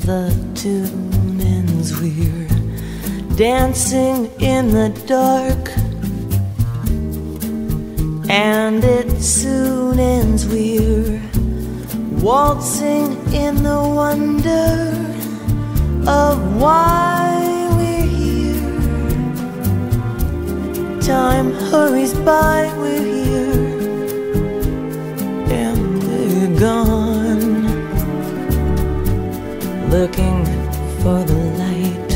the tune ends, we're dancing in the dark, and it soon ends, we're waltzing in the wonder of why we're here. Time hurries by, we're here, and they're gone, looking for the light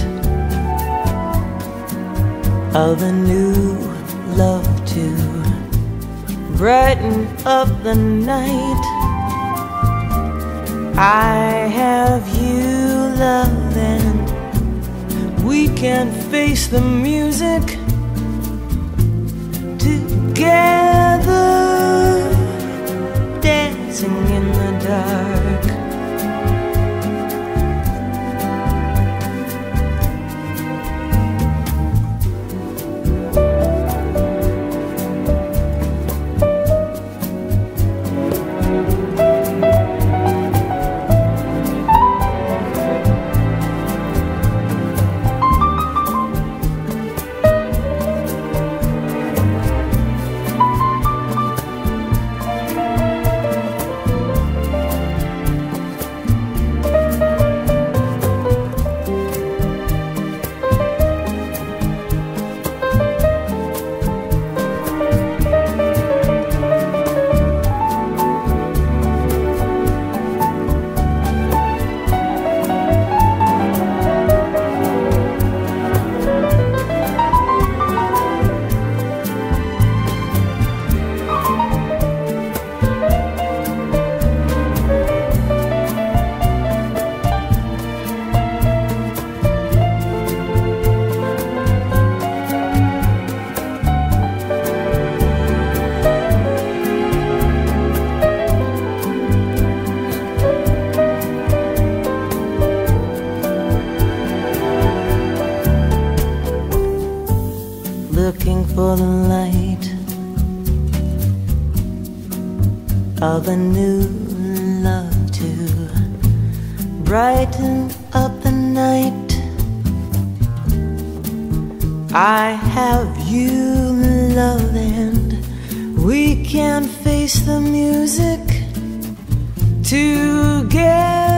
of a new love to brighten up the night. I have you, love, and we can face the music together, dancing in the dark. Looking for the light of a new love to brighten up the night. I have you, love, and we can face the music together.